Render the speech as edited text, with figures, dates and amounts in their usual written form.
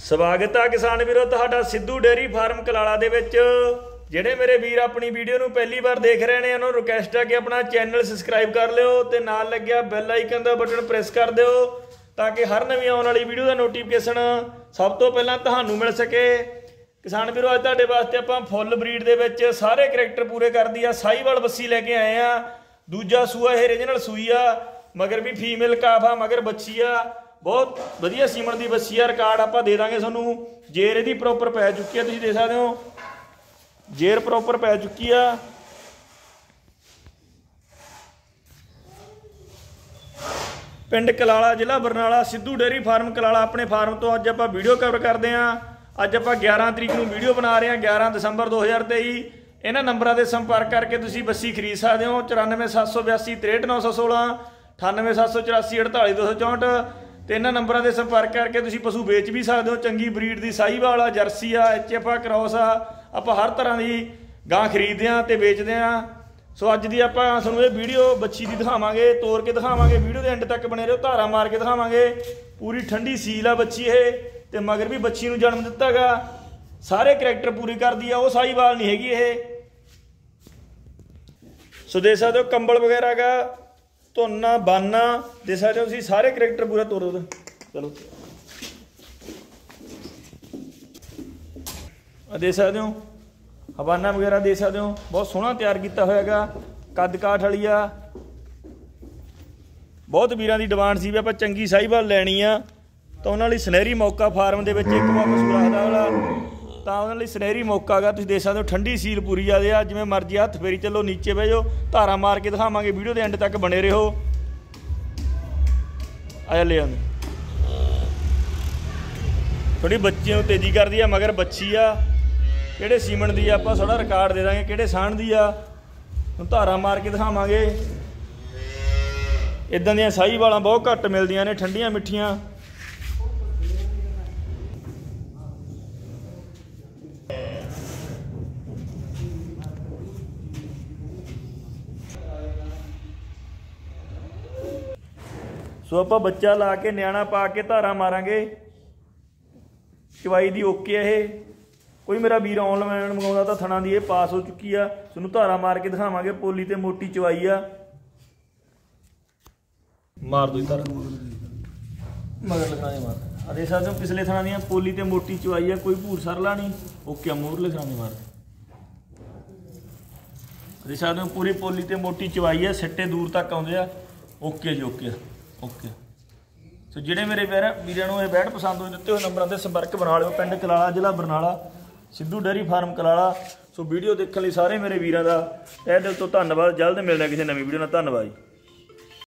ਸਵਾਗਤ ਆ ਕਿਸਾਨ ਵੀਰੋ ਤੁਹਾਡਾ ਸਿੱਧੂ ਡੇਅਰੀ ਫਾਰਮ ਕਲਾਲਾ ਦੇ ਵਿੱਚ। ਜਿਹੜੇ ਮੇਰੇ ਵੀਰ ਆਪਣੀ ਵੀਡੀਓ ਨੂੰ ਪਹਿਲੀ ਵਾਰ ਦੇਖ ਰਹੇ ਨੇ ਉਹਨਾਂ ਨੂੰ ਰਿਕਵੈਸਟ ਹੈ ਕਿ ਆਪਣਾ ਚੈਨਲ ਸਬਸਕ੍ਰਾइब कर लियो ਤੇ ਨਾਲ ਲੱਗਿਆ ਬੈਲ ਆਈਕਨ ਦਾ ਬਟਨ ਪ੍ਰੈਸ ਕਰ ਦਿਓ ਤਾਂ ਕਿ ਹਰ ਨਵੀਂ ਆਉਣ ਵਾਲੀ ਵੀਡੀਓ ਦਾ ਨੋਟੀਫਿਕੇਸ਼ਨ ਸਭ ਤੋਂ ਪਹਿਲਾਂ ਤੁਹਾਨੂੰ ਮਿਲ ਸਕੇ। किसान वीरों अज तुहाडे वास्ते आपां फुल ब्रीड दे विच सारे करैक्टर पूरे करदी आ साहीवाल बस्सी लैके आए आ। दूजा सूआ ये रीजनल सूई आ मगर भी फीमेल काफ आ मगर बच्ची आ बहुत वधिया सीमन दी बस्सी आ। रिकॉर्ड आपां दे दांगे तुहानूं। जेर इहदी प्रॉपर पै चुकी है तुसीं देख सकदे हो जेर प्रॉपर पै चुकी आ। पिंड कलाला जिला बरनाला सिद्धू डेयरी फार्म कलाला अपने फार्म तो अज आपां वीडियो कवर करदे आ। अज आप 11 तरीक को वीडियो बना रहे हैं 11 दिसंबर 2023। इन्होंने नंबर से संपर्क करके तुसीं बस्सी खरीद सकते हो 94 782 63 916 98 784 48 264 तो इन्होंने नंबर से संपर्क करके तुसीं पशु बेच भी सकते हो। चंगी ब्रीड की साहीवाल आ जर्सी आ HF आ क्रॉस आ आप हर तरह की गां खरीदते हैं तो बेचते हैं। सो अज की आप तुहानूं ये वीडियो बच्ची की दिखावांगे तोड़ के दिखावांगे वीडियो के एंड तक बने रहो धारा मार के दिखावांगे। पूरी ठंडी सील आ बच्ची ये तो मगर भी बच्ची नूं जन्म दिता गा सारे करैक्टर पूरी करती है वो साहीवाल नहीं हैगी ये। सो देख सकते हो कंबल वगैरह का धुन्ना बाना देख सकते हो सारे करैक्टर पूरा तोड़ दो। चलो देख सकते हो हवाना वगैरह देख सकते हो बहुत सोहना तैयार किया होया कद काठ वाली आ। बहुत वीरां दी डिमांड सी भी आपां चंगी साहीवाल लैनी आ तो उन्होंने सुनहरी मौका फार्म के एक पशु रखता वाला तो उन्होंने सुनहरी मौका गा तुसीं देख सकते हो ठंडी सील पूरी आ जिवें मर्जी हथ फेरी चलो नीचे बह जाओ धारा मार के दिखावांगे वीडियो के एंड तक बने रहो। आया ले आंदे थोड़ी बच्चियों तेजी कर दी है मगर बच्ची आ किहड़े सीमन दी आपां थोड़ा रिकॉर्ड दे देंगे किहड़े साण दी आ धारा मार के दिखावांगे। इदां दीयां साहीवालां बहुत घट मिलदियां ने ठंडियां मिठियां। सो आप बच्चा ला के न्याणा पा के धारा मारांगे चवाई दी ओके है। कोई मेरा वीर ऑनलाइन मंगाउंदा तां थणा दी पास हो चुकी आ तुहानूं धारा मार के दिखावांगे। पोली ते मोटी चवाई आ मार दो धारा मगर लगाने मार देख सकते हो पिछले थणा दी पोली ते मोटी चवाई आ कोई भूर सरला नहीं ओके मूरले थणा दी मार देख सकते हो पूरी पोली ते मोटी चवाई आ सिट्टे दूर तक आउंदे आ ओके जी ओके ओके। सो जिहड़े मेरे वीरां नूं ये बैठ पसंद हो दिते हुए नंबरां ते संपर्क बना लिओ। पिंड कलाला जिला Barnala Sidhu dairy farm Kalala. So video देखने लई सारे मेरे वीरां दा तहे दिल तो धन्नवाद। जल्द मिलना किसी नवीं वीडियो नाल। धन्नवाद जी।